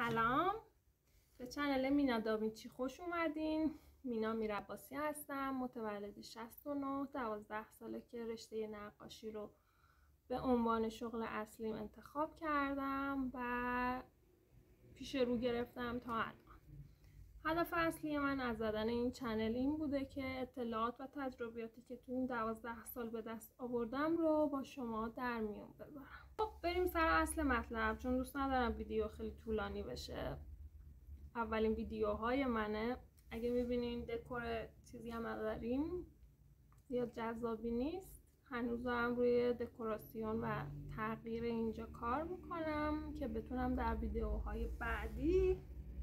سلام، به چنل مینا داوینچی خوش اومدین. مینا میرعباسی هستم، متولد 69، 12 ساله که رشته نقاشی رو به عنوان شغل اصلیم انتخاب کردم و پیش رو گرفتم تا الان. هدف اصلی من از زدن این چنل این بوده که اطلاعات و تجربیاتی که تو این 12 سال به دست آوردم رو با شما در میون بذارم. خب بریم سر اصل مطلب، چون دوست ندارم ویدیو خیلی طولانی بشه. اولین ویدیوهای منه، اگه میبینین دکور چیزی هم نداریم یا جذابی نیست، هنوز هم روی دکوراسیون و تغییر اینجا کار میکنم که بتونم در ویدیوهای بعدی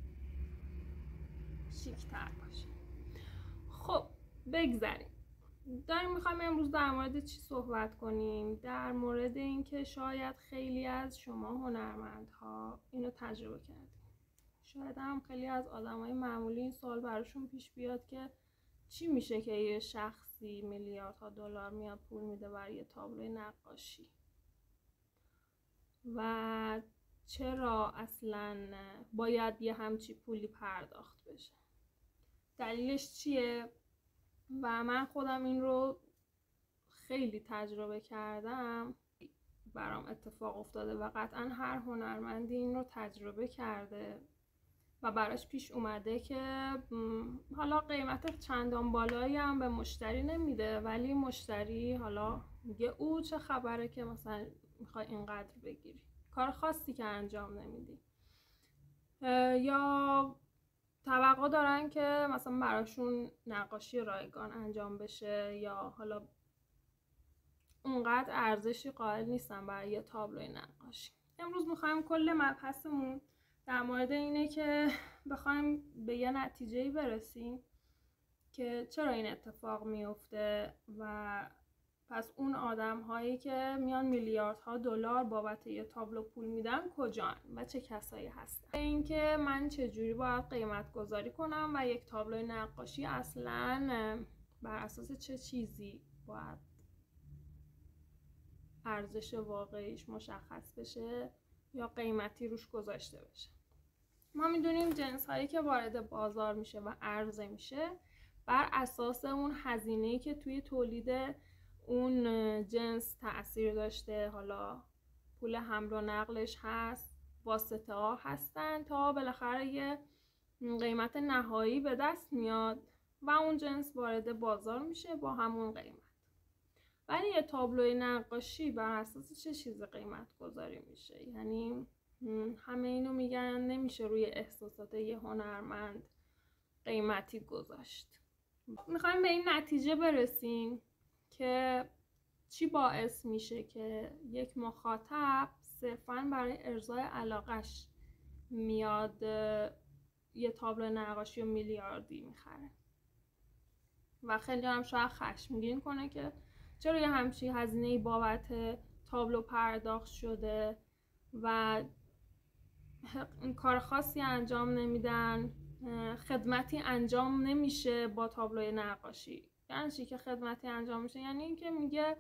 شیک‌تر باشه. خب بگذاریم، میخوایم امروز در مورد چی صحبت کنیم؟ در مورد اینکه شاید خیلی از شما هنرمندها اینو تجربه کردید. شاید هم خیلی از آدمای معمولی این سوال براشون پیش بیاد که چی میشه که یه شخصی میلیاردها دلار میاد پول میده برای یه تابلوی نقاشی و چرا اصلا باید یه همچی پولی پرداخت بشه، دلیلش چیه؟ و من خودم این رو خیلی تجربه کردم، برام اتفاق افتاده و قطعا هر هنرمندی این رو تجربه کرده و براش پیش اومده که حالا قیمت چندان بالایی هم به مشتری نمیده، ولی مشتری حالا میگه او چه خبره که مثلا میخوای اینقدر بگیری، کار خاصی که انجام نمیدی، یا توقع دارن که مثلا براشون نقاشی رایگان انجام بشه، یا حالا اونقدر ارزشی قائل نیستن برای یه تابلوی نقاشی. امروز میخوایم کل مبحثمون در مورد اینه که بخوایم به یه نتیجه‌ای برسیم که چرا این اتفاق میفته و پس اون آدم هایی که میان میلیاردها دلار بابت یه تابلو پول میدن کجان و چه کسایی هستن. اینکه من چجوری باید قیمت گذاری کنم و یک تابلوی نقاشی اصلا بر اساس چه چیزی باید ارزش واقعیش مشخص بشه یا قیمتی روش گذاشته بشه. ما میدونیم جنس هایی که وارد بازار میشه و عرضه میشه بر اساس اون هزینه‌ای که توی تولید اون جنس تأثیر داشته، حالا پول حمل و نقلش هست، واسطه ها هستن تا بالاخره یه قیمت نهایی به دست میاد و اون جنس وارد بازار میشه با همون قیمت. ولی یه تابلوی نقاشی بر اساس چه چیز قیمت گذاری میشه؟ یعنی همه اینو میگن نمیشه روی احساسات یه هنرمند قیمتی گذاشت. میخوایم به این نتیجه برسیم که چی باعث میشه که یک مخاطب صرفاً برای ارضای علاقش میاد یه تابلو نقاشی و میلیاردی میخره و خیلی هم شاید خشمگین کنه که چرا یه همچی هزینه‌ای بابت تابلو پرداخت شده و کار خاصی انجام نمیدن، خدمتی انجام نمیشه با تابلوی نقاشی. یعنی چی که خدمتی انجام میشه؟ یعنی اینکه میگه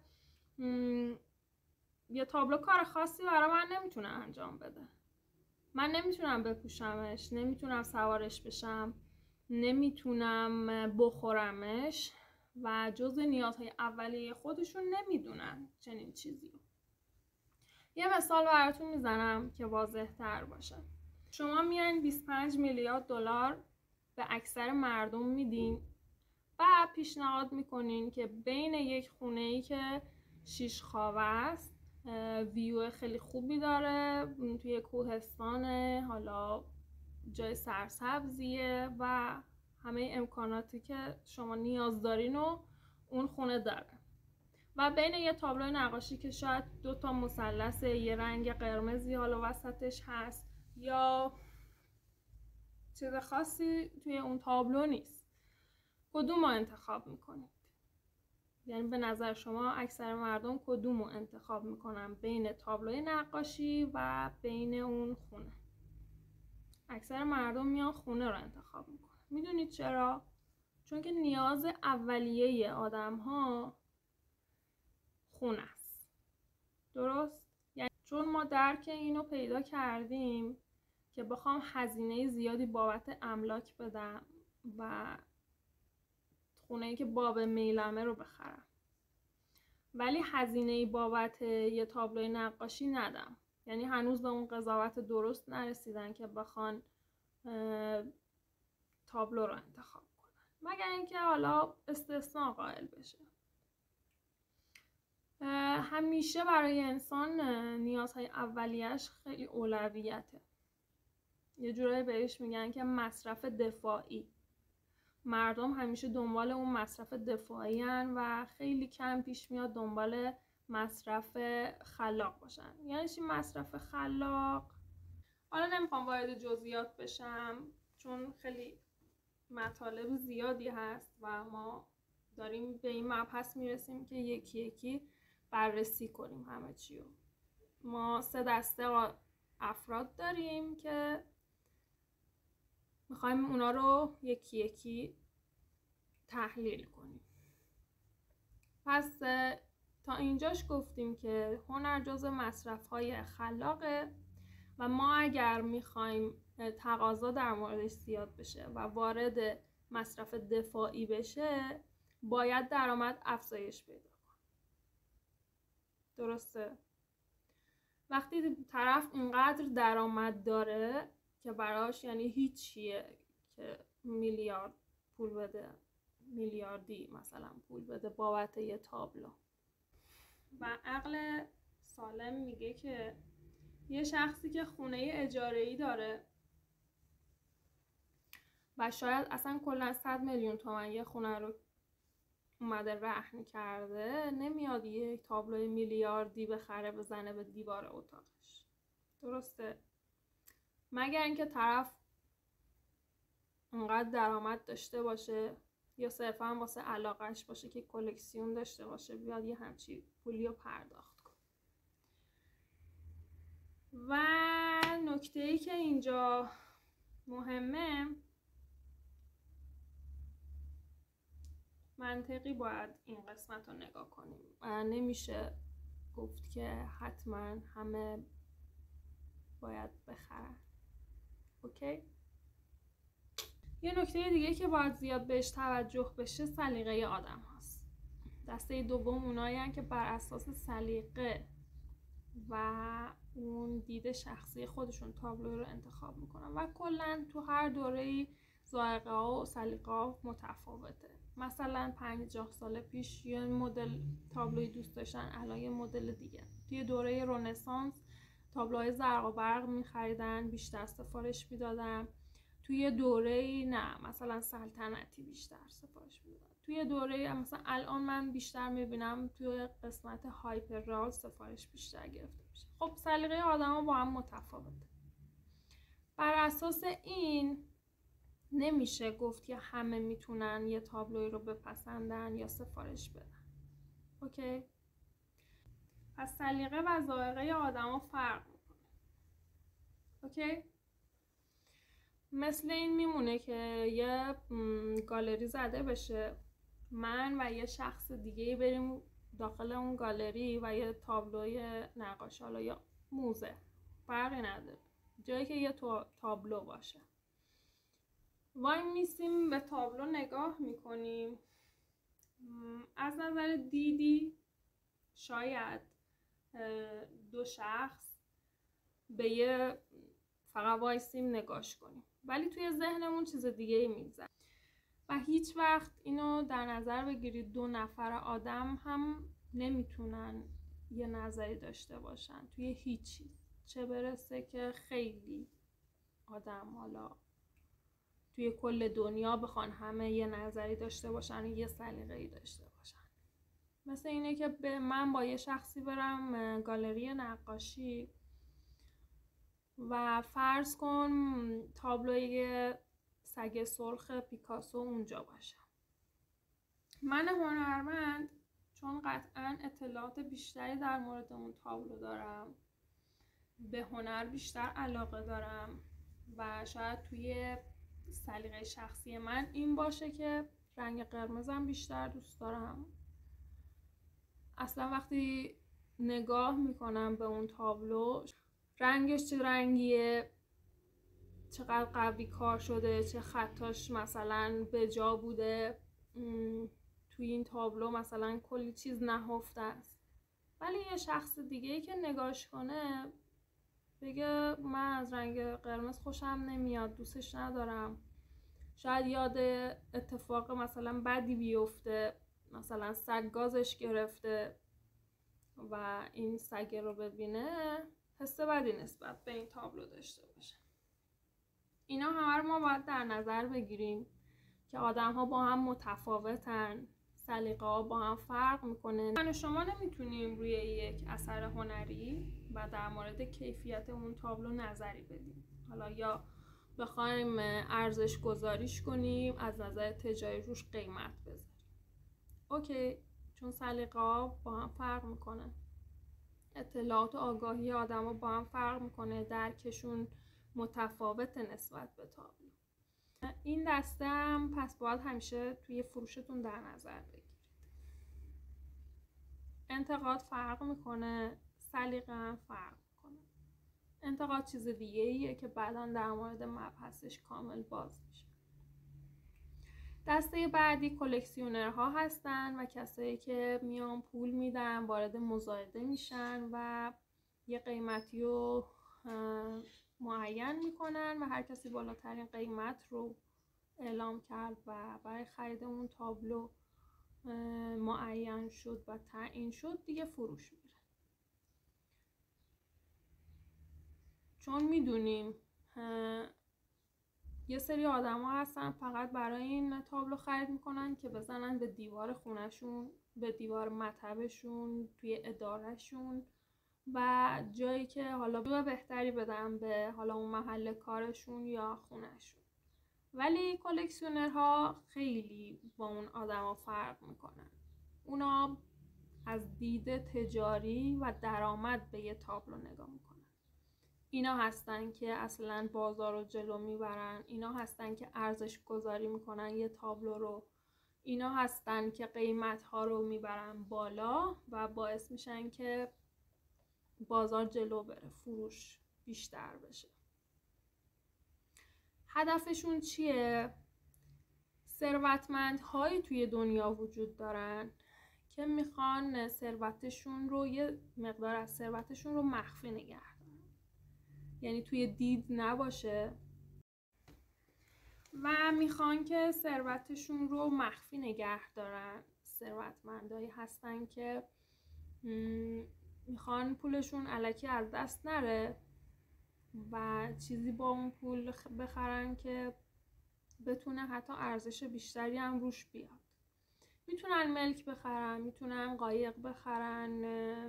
یه تابلو کار خاصی برای من نمیتونه انجام بده، من نمیتونم بپوشمش، نمیتونم سوارش بشم، نمیتونم بخورمش و جزء نیازهای اولیه خودشون نمیدونن چنین چیزی رو. یه مثال براتون میزنم که واضح تر باشه. شما میان 25 میلیارد دلار به اکثر مردم میدین و پیشنهاد میکنین که بین یک خونه‌ای که 6 خوابه است، ویو خیلی خوبی داره، توی کوهستانه، حالا جای سرسبزیه و همه امکاناتی که شما نیاز دارین و اون خونه داره، و بین یه تابلو نقاشی که شاید 2 مثلث یه رنگ قرمزی حالا وسطش هست یا چیز خاصی توی اون تابلو نیست، کدوم رو انتخاب میکنید؟ یعنی به نظر شما اکثر مردم کدوم رو انتخاب میکنن بین تابلوی نقاشی و بین اون خونه؟ اکثر مردم میان خونه رو انتخاب میکنن. میدونید چرا؟ چون که نیاز اولیه آدم ها خونه است. درست؟ یعنی چون ما درک اینو پیدا کردیم که بخوام هزینه زیادی بابت املاک بدم و خونه‌ای که باب میلمه رو بخرم، ولی هزینه بابت یه تابلوی نقاشی ندم. یعنی هنوز به اون قضاوت درست نرسیدن که بخوان تابلو رو انتخاب کنن، مگر اینکه حالا استثناء قائل بشه. همیشه برای انسان نیازهای اولیه‌اش خیلی اولویته. یه جورایی بهش میگن که مصرف دفاعی. مردم همیشه دنبال اون مصرف دفاعی هن و خیلی کم پیش میاد دنبال مصرف خلاق باشن. یعنی چی مصرف خلاق؟ حالا نمیخوام وارد جزئیات بشم چون خیلی مطالب زیادی هست و ما داریم به این مبحث میرسیم که یکی یکی بررسی کنیم همه چی رو. ما 3 دسته افراد داریم که میخوایم اونا رو یکی یکی تحلیل کنیم. پس تا اینجاش گفتیم که هنر جزو مصرف‌های خلاقه و ما اگر میخوایم تقاضا در موردش زیاد بشه و وارد مصرف دفاعی بشه باید درآمد افزایش پیدا کنه. درسته؟ وقتی طرف اینقدر درآمد داره که براش یعنی هیچیه که میلیارد پول بده، میلیاردی مثلا پول بده بابت یه تابلو، و عقل سالم میگه که یه شخصی که خونه اجاره‌ای داره و شاید اصلا کلا 100 میلیون تومان یه خونه رو اومده رهن کرده، نمیاد یه تابلوی میلیاردی بخره بزنه به دیوار اتاقش. درسته؟ مگر اینکه طرف اونقدر درآمد داشته باشه یا صرفا واسه علاقهش باشه که کلکسیون داشته باشه بیاد یه همچی پولی رو پرداخت کنه. و نکته‌ای که اینجا مهمه، منطقی باید این قسمت رو نگاه کنیم. نمیشه گفت که حتما همه باید بخرن. اوکی؟ یه نکته دیگه که باید زیاد بهش توجه بشه سلیقه آدم هست. دسته دوم اونایی هستن که بر اساس سلیقه و اون دید شخصی خودشون تابلو رو انتخاب میکنن و کلا تو هر دوره‌ای ذائقه ها و سلیقه ها متفاوته. مثلا 50 سال پیش یه مدل تابلوی دوست داشتن، الان یه مدل دیگه. توی دوره رنسانس تابلوهای زرق و برق میخریدن، بیشتر سفارش میدادن. توی دوره‌ای نه، مثلا سلطنتی بیشتر سفارش میدادن. توی دوره مثلا الان من بیشتر میبینم توی قسمت هایپر رئال سفارش بیشتر گرفته میشه. خب سلیقه آدما با هم متفاوته. بر اساس این نمیشه گفت که همه میتونن یه تابلوی رو بپسندن یا سفارش بدن. اوکی؟ پس سلیقه و ذائقه آدما فرق میکنه. اوکی؟ مثل این میمونه که یه گالری زده بشه، من و یه شخص دیگه بریم داخل اون گالری و یه تابلوی نقاشی، حالا یا موزه، فرقی نداره، جایی که یه تابلو باشه، وای میسیم به تابلو نگاه میکنیم. از نظر دیدی شاید 2 شخص به یه فقط وایسیم نگاش کنیم، ولی توی ذهنمون چیز دیگه ای میگذره و هیچ وقت اینو در نظر بگیرید 2 نفر آدم هم نمیتونن یه نظری داشته باشن توی هیچ چیز، چه برسه که خیلی آدم حالا توی کل دنیا بخوان همه یه نظری داشته باشن و یه سلیقه‌ای داشته باشن. مثل اینه که من با یه شخصی برم گالری نقاشی و فرض کن تابلوی سگ سرخ پیکاسو اونجا باشه. من هنرمند چون قطعاً اطلاعات بیشتری در مورد اون تابلو دارم، به هنر بیشتر علاقه دارم و شاید توی سلیقه شخصی من این باشه که رنگ قرمزم بیشتر دوست دارم. اصلا وقتی نگاه میکنم به اون تابلو، رنگش چه رنگیه، چقدر قوی کار شده، چه خطاش مثلا به جا بوده، توی این تابلو مثلا کلی چیز نهفته است. ولی یه شخص دیگه‌ای که نگاش کنه بگه من از رنگ قرمز خوشم نمیاد، دوستش ندارم، شاید یاد اتفاق مثلا بدی بیفته، مثلا سگ گازش گرفته و این سگ رو ببینه حس بدی نسبت به این تابلو داشته باشه. اینا همه رو ما باید در نظر بگیریم که آدم ها با هم متفاوتن، سلیقه ها با هم فرق میکنه. من و شما نمیتونیم روی یک اثر هنری و در مورد کیفیت اون تابلو نظری بدیم. حالا یا بخوایم ارزش گذاریش کنیم، از نظر تجاری روش قیمت بذاریم. اوکی، چون سلیقه ها با هم فرق میکنه، اطلاعات و آگاهی آدم ها با هم فرق میکنه، درکشون متفاوت نسبت به تابلو. این دسته هم پس باید همیشه توی فروشتون در نظر بگیرید. انتقاد فرق میکنه، سلیقه هم فرق میکنه. انتقاد چیز دیگه ایه که بعداً در مورد مبحثش کامل باز میشه. دسته بعدی کلکسیونرها هستن و کسایی که میان پول میدن، وارد مزایده میشن و یه قیمتی رو معین میکنن و هر کسی بالاترین قیمت رو اعلام کرد و برای خرید اون تابلو معین شد و تعیین شد دیگه فروش میره. چون میدونیم یه سری آدم ها هستن فقط برای این تابلو خرید میکنن که بزنن به دیوار خونهشون، به دیوار مطبشون، توی ادارهشون و جایی که حالا بهتری بدن به حالا اون محل کارشون یا خونهشون. ولی کلکسیونرها خیلی با اون آدما فرق میکنن. اونا از دید تجاری و درآمد به یه تابلو نگاه میکنن. اینا هستن که اصلا بازار رو جلو میبرن، اینا هستن که ارزش گذاری میکنن یه تابلو رو، اینا هستن که قیمت ها رو میبرن بالا و باعث میشن که بازار جلو بره، فروش بیشتر بشه. هدفشون چیه؟ ثروتمندهایی توی دنیا وجود دارن که میخوان ثروتشون رو، یه مقدار از ثروتشون رو مخفی نگه دارن، یعنی توی دید نباشه و میخوان که ثروتشون رو مخفی نگه دارن. ثروتمندایی هستن که میخوان پولشون الکی از دست نره و چیزی با اون پول بخرن که بتونه حتی ارزش بیشتری هم روش بیاد. میتونن ملک بخرن، میتونن قایق بخرن.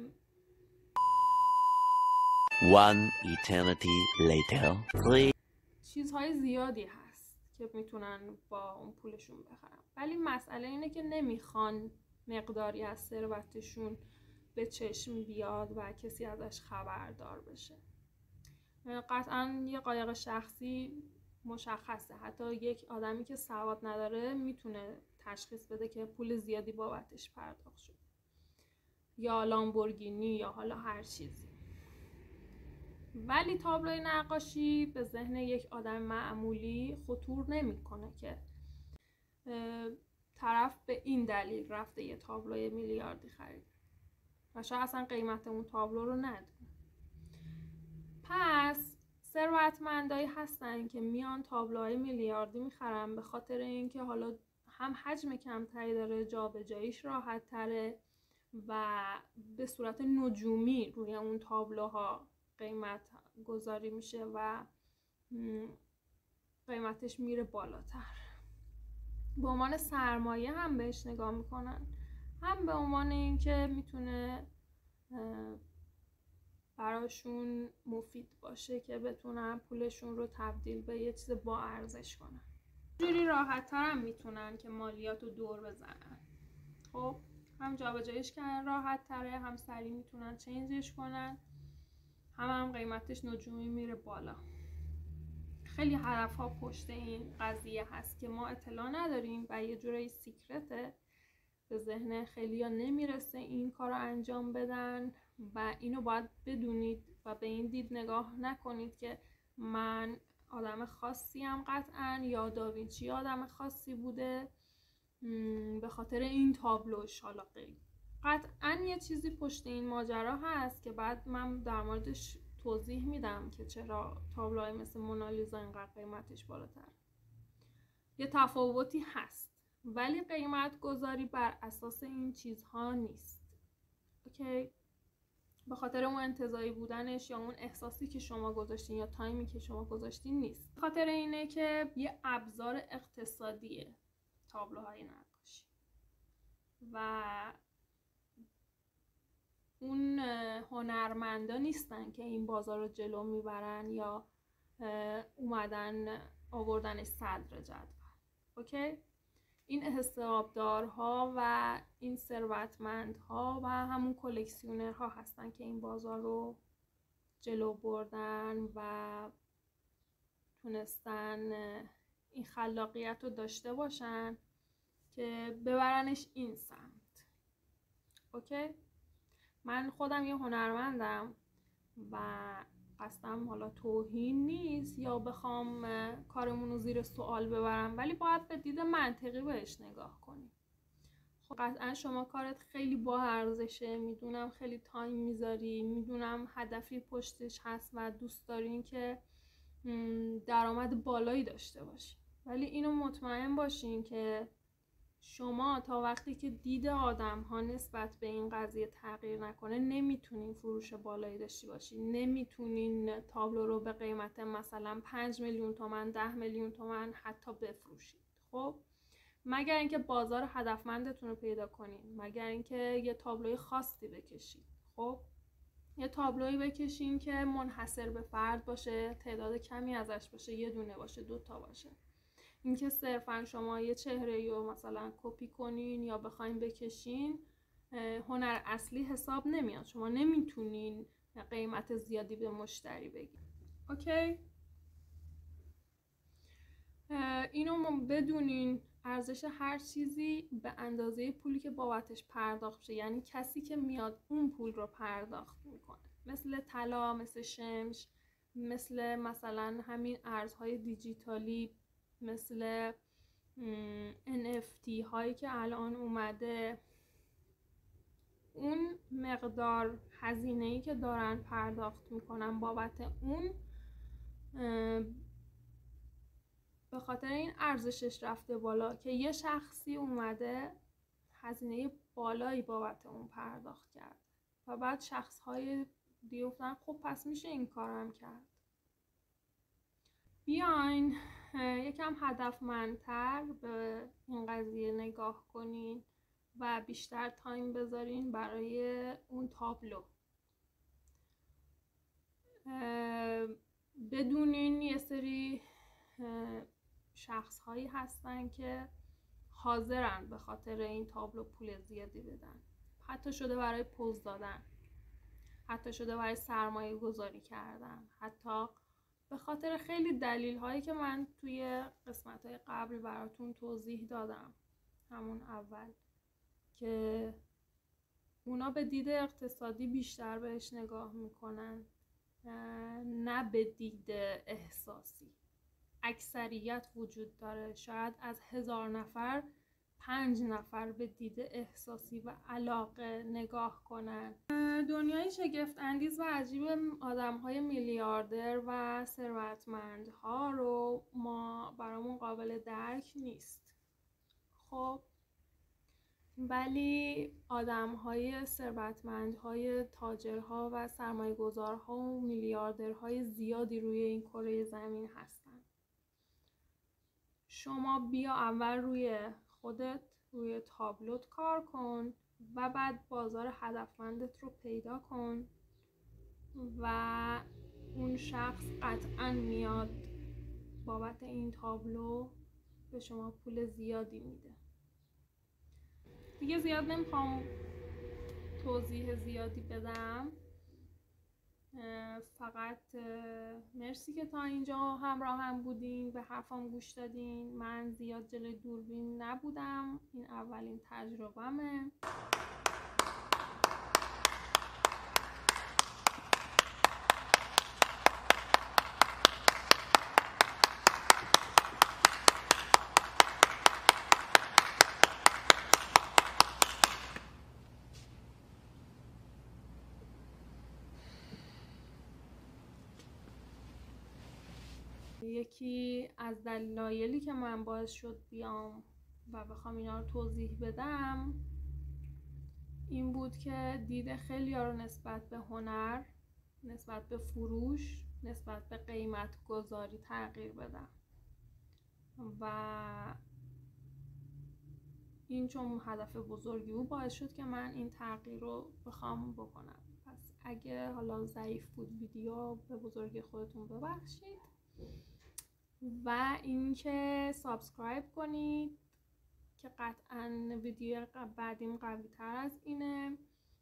One eternity later. چیزهای زیادی هست که میتونن با اون پولشون بخرن. ولی مسئله اینه که نمیخوان مقداری از ثروتشون به چشم بیاد و کسی ازش خبردار بشه. قطعا یه قایق شخصی مشخصه، حتی یک آدمی که سواد نداره میتونه تشخیص بده که پول زیادی بابتش پرداخت شد، یا لامبورگینی یا حالا هر چیزی. ولی تابلوی نقاشی به ذهن یک آدم معمولی خطور نمیکنه که طرف به این دلیل رفته یه تابلوی میلیاردی خرید و شاید اصلا قیمت اون تابلو رو ندونه. پس ثروتمندایی هستن که میان تابلوهای میلیاردی میخرن به خاطر اینکه حالا هم حجم کمتری داره، جابجاییش راحت تره و به صورت نجومی روی اون تابلوها قیمت گذاری میشه و قیمتش میره بالاتر. به عنوان سرمایه هم بهش نگاه میکنن، هم به عنوان اینکه میتونه براشون مفید باشه که بتونن پولشون رو تبدیل به یه چیز با ارزش کنن. جوری راحت تر هم میتونن که مالیات رو دور بزنن. خب هم جابجاییش کردن راحت تره، هم سریع میتونن چنجش کنن، هم قیمتش نجومی میره بالا. خیلی هدف ها پشت این قضیه هست که ما اطلاع نداریم و یه جورایی سیکرته، به ذهن خیلی ها نمیرسه این کار رو انجام بدن و اینو باید بدونید و به این دید نگاه نکنید که من آدم خاصی هم قطعا، یا داوینچی آدم خاصی بوده به خاطر این تابلوش. حالا قطعا یه چیزی پشت این ماجرا هست که بعد من در موردش توضیح میدم که چرا تابلوهای مثل مونالیزا اینقدر قیمتش بالاتر. یه تفاوتی هست، ولی قیمت گذاری بر اساس این چیزها نیست. اوکی؟ به خاطر اون انتزاعی بودنش یا اون احساسی که شما گذاشتین یا تایمی که شما گذاشتین نیست. به خاطر اینه که یه ابزار اقتصادیه تابلوهای نقاشی و اون هنرمندا نیستن که این بازار رو جلو میبرن یا اومدن آوردنش صدر جدول. اوکی؟ این حسابدارها و این ثروتمندها و همون کلکسیونرها هستن که این بازار رو جلو بردن و تونستن این خلاقیت رو داشته باشن که ببرنش این سمت. اوکی؟ من خودم یه هنرمندم و قصدم حالا توهین نیست یا بخوام کارمون رو زیر سوال ببرم، ولی باید به دید منطقی بهش نگاه کنیم. خب قطعا شما کارت خیلی با ارزشه، میدونم خیلی تایم میذاری، میدونم هدفی پشتش هست و دوست دارین که درآمد بالایی داشته باشین، ولی اینو مطمئن باشین که شما تا وقتی که دید آدم ها نسبت به این قضیه تغییر نکنه نمیتونین فروش بالایی داشتی باشین، نمیتونین تابلو رو به قیمت مثلا 5 میلیون تومان، 10 میلیون تومان حتی بفروشید. خب مگر اینکه بازار هدفمندتون رو پیدا کنین، مگر اینکه یه تابلوی خاصی بکشید. خب یه تابلویی بکشین که منحصر به فرد باشه، تعداد کمی ازش باشه، یه دونه باشه، 2 تا باشه. اینکه صرفا شما یه چهره‌ای رو مثلا کپی کنین یا بخواین بکشین هنر اصلی حساب نمیاد. شما نمیتونین قیمت زیادی به مشتری بگین. اوکی؟ اینو بدونین، ارزش هر چیزی به اندازه پولی که بابتش پرداخت شه، یعنی کسی که میاد اون پول رو پرداخت میکنه، مثل طلا، مثل شمش، مثلا همین ارزهای دیجیتالی، مثل NFT هایی که الان اومده. اون مقدار هزینه‌ای که دارن پرداخت میکنن بابت اون، به خاطر این ارزشش رفته بالا که یه شخصی اومده هزینه بالایی بابت اون پرداخت کرد و بعد شخص‌های دیگه گفتن خب پس میشه این کارم کرد. بیاین یکم هدفمندتر به این قضیه نگاه کنین و بیشتر تایم بذارین برای اون تابلو. بدونین یه سری شخص هایی هستن که حاضرن به خاطر این تابلو پول زیادی بدن، حتی شده برای پوز دادن، حتی شده برای سرمایه گذاری کردن، حتی به خاطر خیلی دلیل هایی که من توی قسمت های قبل براتون توضیح دادم همون اول، که اونا به دید اقتصادی بیشتر بهش نگاه میکنن نه به دید احساسی. اکثریت وجود داره، شاید از 1000 نفر 5 نفر به دید احساسی و علاقه نگاه کنن. دنیای شگفت اندیز و عجیب آدم‌های میلیاردر و ثروتمندها رو ما برامون قابل درک نیست. خب ولی آدم‌های ثروتمندهای تاجرها و سرمایه‌گذارها و میلیاردرهای زیادی روی این کره زمین هستن. شما بیا اول روی خودت، روی تابلوت کار کن و بعد بازار هدفمندت رو پیدا کن و اون شخص قطعاً میاد بابت این تابلو به شما پول زیادی میده. دیگه زیاد نمیخوام توضیح زیادی بدم، فقط مرسی که تا اینجا همراهم بودین، به حرفام گوش دادین. من زیاد جلوی دوربین نبودم، این اولین تجربه‌مه. یکی از دلایلی که من باعث شد بیام و بخوام اینا رو توضیح بدم این بود که دید خیلی ها رو نسبت به هنر، نسبت به فروش، نسبت به قیمت گذاری تغییر بدم و این چون هدف بزرگی بود باعث شد که من این تغییر رو بخوام بکنم. پس اگه حالا ضعیف بود ویدیو به بزرگی خودتون ببخشید و اینکه سابسکرایب کنید که قطعا ویدیو بعدیم قوی تر از اینه.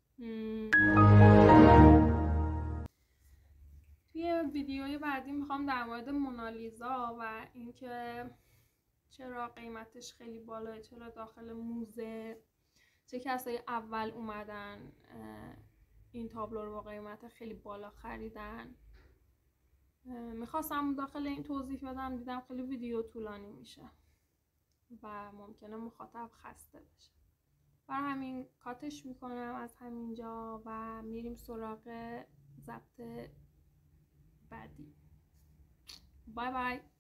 توی ویدیوی بعدی میخوام در مورد مونالیزا و اینکه چرا قیمتش خیلی بالاه، چرا داخل موزه چه کسایی اول اومدن این تابلو رو با قیمت خیلی بالا خریدن. میخواستم داخل این توضیح بدم، دیدم خیلی ویدیو طولانی میشه و ممکنه مخاطب خسته بشه، برای همین کاتش میکنم از همینجا و میریم سراغ ضبط بعدی. بای بای.